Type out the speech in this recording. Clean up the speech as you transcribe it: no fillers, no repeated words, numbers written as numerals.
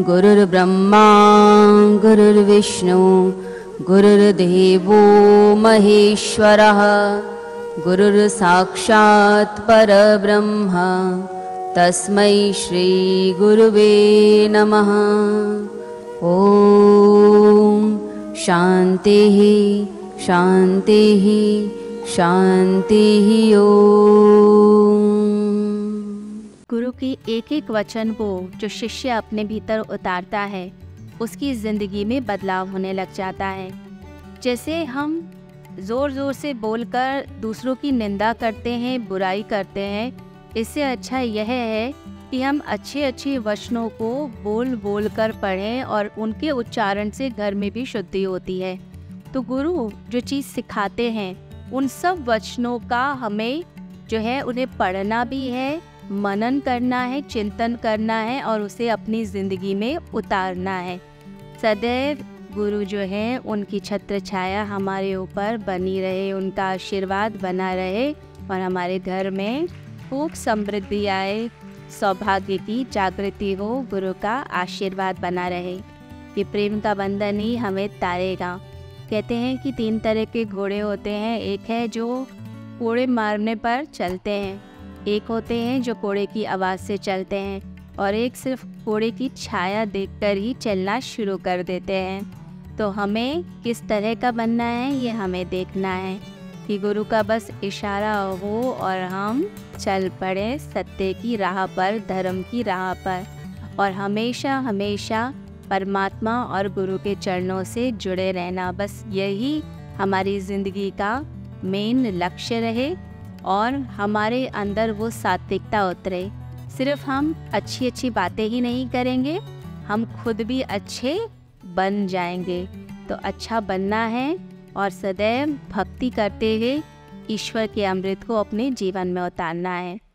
गुरुर्ब्रह्मा गुरुर्विष्णु गुरुर्देवो महेश्वरः गुरुर्साक्षात् परब्रह्म तस्मै श्री गुरुवे नमः। ओम शांतिः शांतिः शांतिः। ओम। गुरु की एक एक वचन को जो शिष्य अपने भीतर उतारता है उसकी ज़िंदगी में बदलाव होने लग जाता है। जैसे हम ज़ोर ज़ोर से बोलकर दूसरों की निंदा करते हैं, बुराई करते हैं, इससे अच्छा यह है कि हम अच्छे अच्छे वचनों को बोल बोल कर पढ़ें और उनके उच्चारण से घर में भी शुद्धि होती है। तो गुरु जो चीज़ सिखाते हैं उन सब वचनों का हमें जो है उन्हें पढ़ना भी है, मनन करना है, चिंतन करना है और उसे अपनी ज़िंदगी में उतारना है। सदैव गुरु जो है उनकी छत्र छाया हमारे ऊपर बनी रहे, उनका आशीर्वाद बना रहे और हमारे घर में खूब समृद्धि आए, सौभाग्य की जागृति हो, गुरु का आशीर्वाद बना रहे। ये प्रेम का बंधन ही हमें तारेगा। कहते हैं कि 3 तरह के घोड़े होते हैं। एक है जो कोड़े मारने पर चलते हैं, एक होते हैं जो कोड़े की आवाज़ से चलते हैं और एक सिर्फ कोड़े की छाया देखकर ही चलना शुरू कर देते हैं। तो हमें किस तरह का बनना है ये हमें देखना है कि गुरु का बस इशारा हो और हम चल पड़े सत्य की राह पर, धर्म की राह पर, और हमेशा हमेशा परमात्मा और गुरु के चरणों से जुड़े रहना। बस यही हमारी ज़िंदगी का मेन लक्ष्य रहे और हमारे अंदर वो सात्विकता उतरे। सिर्फ हम अच्छी अच्छी बातें ही नहीं करेंगे, हम खुद भी अच्छे बन जाएंगे। तो अच्छा बनना है और सदैव भक्ति करते हुए ईश्वर के अमृत को अपने जीवन में उतारना है।